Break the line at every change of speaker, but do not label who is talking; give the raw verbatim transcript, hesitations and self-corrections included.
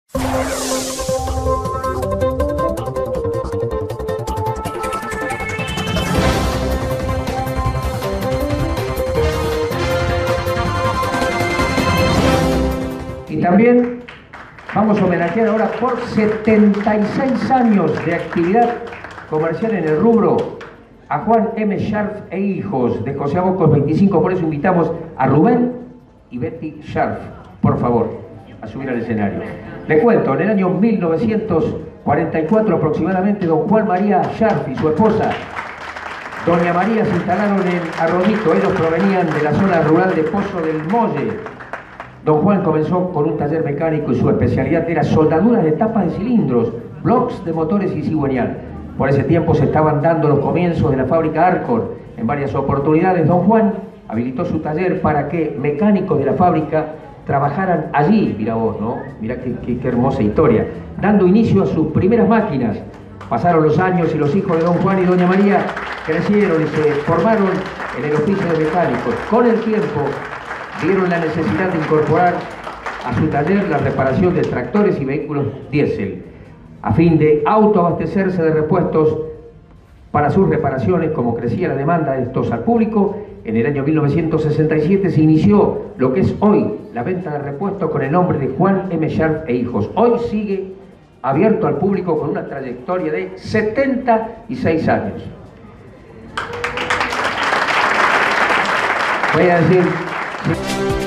Y también vamos a homenajear ahora por setenta y seis años de actividad comercial en el rubro a Juan M. Scharf e hijos de José Abocos veinticinco. Por eso invitamos a Rubén y Betty Scharf, por favor, a subir al escenario. Le cuento, en el año mil novecientos cuarenta y cuatro aproximadamente, don Juan María Scharf y su esposa doña María se instalaron en Arrodito. Ellos provenían de la zona rural de Pozo del Molle. Don Juan comenzó con un taller mecánico y su especialidad era soldaduras de tapas de cilindros, bloques de motores y cigüeñal. Por ese tiempo se estaban dando los comienzos de la fábrica Arcor. En varias oportunidades don Juan habilitó su taller para que mecánicos de la fábrica trabajaran allí. Mira vos, ¿no? Mira qué, qué, qué hermosa historia. Dando inicio a sus primeras máquinas. Pasaron los años y los hijos de don Juan y doña María crecieron y se formaron en el oficio de mecánicos. Con el tiempo vieron la necesidad de incorporar a su taller la reparación de tractores y vehículos diésel, a fin de autoabastecerse de repuestos para sus reparaciones. Como crecía la demanda de estos al público, en el año mil novecientos sesenta y siete se inició lo que es hoy la venta de repuestos con el nombre de Juan M. Scharf e hijos. Hoy sigue abierto al público con una trayectoria de setenta y seis años. Voy a decir...